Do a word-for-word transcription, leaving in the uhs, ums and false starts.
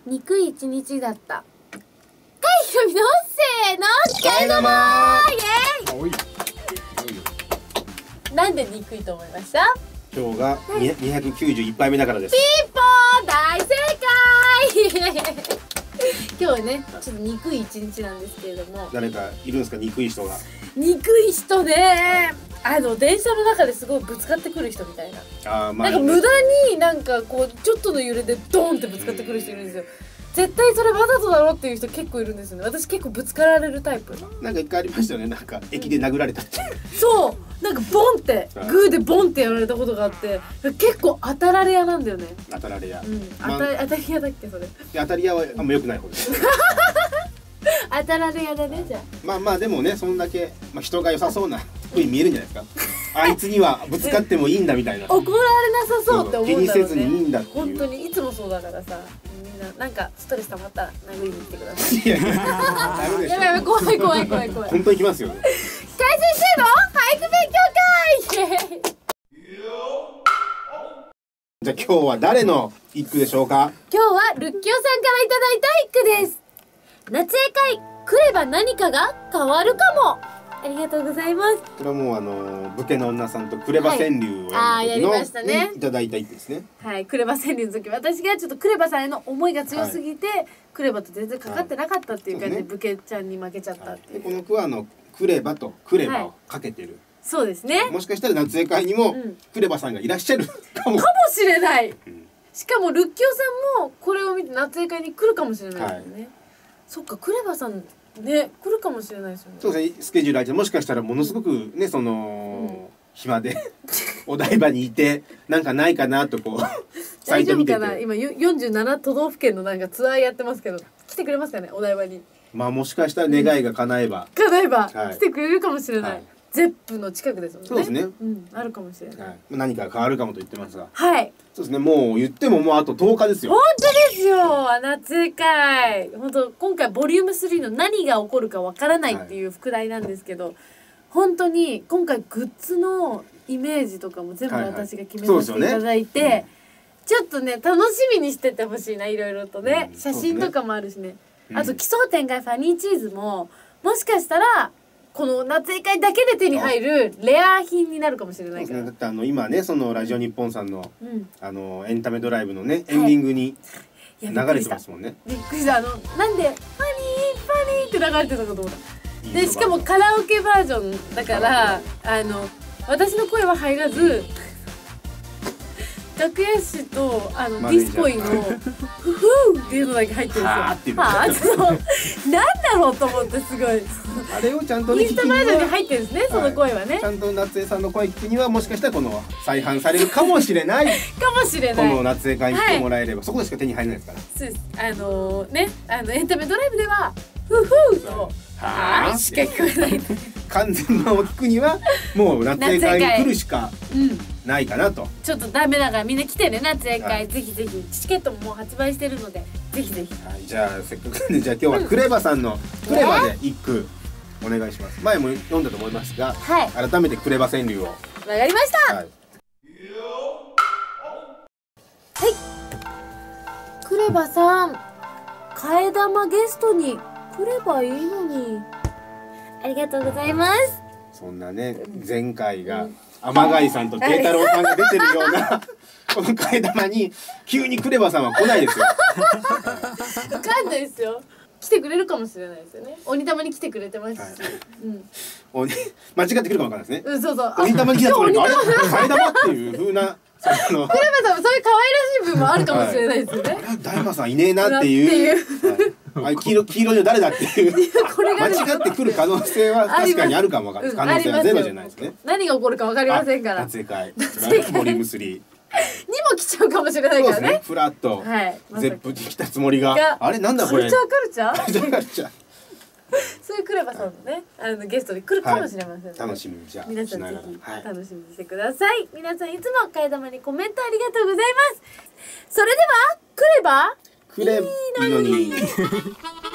憎い一日だった。かいひろみのせーの、替え玉ー、イエーイ。なんで憎いと思いました？ 今日がにひゃくきゅうじゅういちぱいめだからです。 ピンポーン、大正解今日ね、ちょっと憎い一日なんですけれども。 誰かいるんですか、憎い人が。 憎い人ね、あの電車の中ですごいぶつかってくる人みたいな。あー、まあ、なんか無駄になんかこうちょっとの揺れでドンってぶつかってくる人いるんですよ。絶対それわざとだろっていう人結構いるんですよね。私結構ぶつかられるタイプ。 なんか一回ありましたよね、なんか駅で殴られたって、 うん、そうなんかボンってグーでボンってやられたことがあって、結構当たられ屋なんだよね。 当たられ屋、 うん、当た当たり屋だっけそれ。 当たり屋はあんま良くない方です当たられ屋だね。じゃあまあまあでもね、そんだけ、まあ、人が良さそうなふうに見えるんじゃないですかあいつにはぶつかってもいいんだみたいな怒られなさそうって思うんだろうね。 気にせずにいいんだっていう。 本当にいつもそうだからさ、みんななんかストレス溜まったら殴りに来てください。 いやいややばいやばい、怖い怖い怖い怖い。 本当に来ますよ。 海先生の俳句勉強会じゃあ今日は誰の一句でしょうか。 今日はルッキオさんからいただいた一句です。夏絵会来れば何かが変わるかも。ありがとうございます。 これはもうあの武家の女さんとクレバ川柳をやる時のいただいた一句ですね。 はい、クレバ川柳の時、私がちょっとクレバさんへの思いが強すぎて、はい、クレバと全然かかってなかったっていう感じで、武家ちゃんに負けちゃったっていう。 この句はあのクレバとクレバをかけてる。はい、 そうですね。 もしかしたら夏絵会にもクレバさんがいらっしゃるかも。 かもしれない。うん、しかもルッキオさんもこれを見て夏絵会に来るかもしれないですよね。はい、そっか、クレバさんね、来るかもしれないですよね。 そうですね、スケジュール空いて、もしかしたらものすごくね、その、うん、暇でお台場にいてなんかないかなとこうサイト見てて、大丈夫かな。 今よんじゅうなな都道府県のなんかツアーやってますけど、来てくれますかね、お台場に。 まあもしかしたら願いが叶えば、 うん、叶えば、はい、来てくれるかもしれない。はい、ゼップの近くですもんね。 そうですね。 うん、あるかもしれない。はい、 何か変わるかもと言ってますが。 はい。 そうですね。もう言ってももうあととおかですよ。 本当ですよ。夏絵会。本当今回ボリュームスリーの何が起こるかわからないっていう副題なんですけど、はい、本当に今回グッズのイメージとかも全部私が決めさせていただいて、ちょっとね楽しみにしててほしいな、いろいろとね、うん、写真とかもあるしね。うん、あと奇想天外ファニーチーズももしかしたら。この夏絵会だけで手に入るレア品になるかもしれないから。 だってあの今ね、そのラジオ日本さんの、うん、あのエンタメドライブのねエンディングに流れてますもんね。 びっくりした。あのなんでファニーファニーって流れてたかと思った。でしかもカラオケバージョンだからあの私の声は入らず。楽屋紙とあのディスコイのフフーっていうのだけ入ってるんですよ。はあっていう。はあ、そう。なんだろうと思ってすごい。 あれをちゃんとね、 インスタバージョンに入ってるんですね、その声はね。 ちゃんと夏江さんの声聞きにはもしかしたらこの再販されるかもしれない。 かもしれない。 この夏江会に来てもらえれば、そこでしか手に入らないですから。 そうです。あのね、あのエンタメドライブではフフーとはあしか聞こえない。 完全版を聞くにはもう夏江会に来るしかないかなと。 ちょっとダメだからみんな来てね、夏江会。ぜひぜひチケットももう発売してるのでぜひぜひ。 はい、じゃあせっかくなんで、じゃあ今日はクレバさんのクレバで一句お願いします。前も読んだと思いますが、はい、改めてクレバ川柳を。わかりました。はい、はい、クレバさん、替え玉ゲストに来ればいいのに。ありがとうございます。 そんなね、前回が天貝さんと慶太郎さんが出てるようなこの替え玉に急にクレバさんは来ないですよ。 わかんないですよ。来てくれるかもしれないですよね。鬼玉に来てくれてますし、はい、うん、 鬼間違ってくるかもわかんないですね。 うん、そうそう。 鬼玉に来たつもりがあれ替え玉っていう風な。 クレバさんもそういう可愛らしい部分もあるかもしれないですよね。 はい、あれ大魔さんいねえなっていう。あれ黄色黄色の誰だっていう間違ってくる可能性は確かにあるかもわかんない。可能性はゼロじゃないですね。 何が起こるかわかりませんから。 夏江会ボリュームスリーにも来ちゃうかもしれないからね。 フラッとゼップに来たつもりがあれなんだこれ。 カルチャーカルチャー。カルチャーカルチャー。そういうクレバさんのね、あのゲストに来るかもしれません。 楽しみにじゃあ皆さんぜひ楽しみにしてください。皆さんいつも替え玉にコメントありがとうございます。それではクレバクレバいいのに。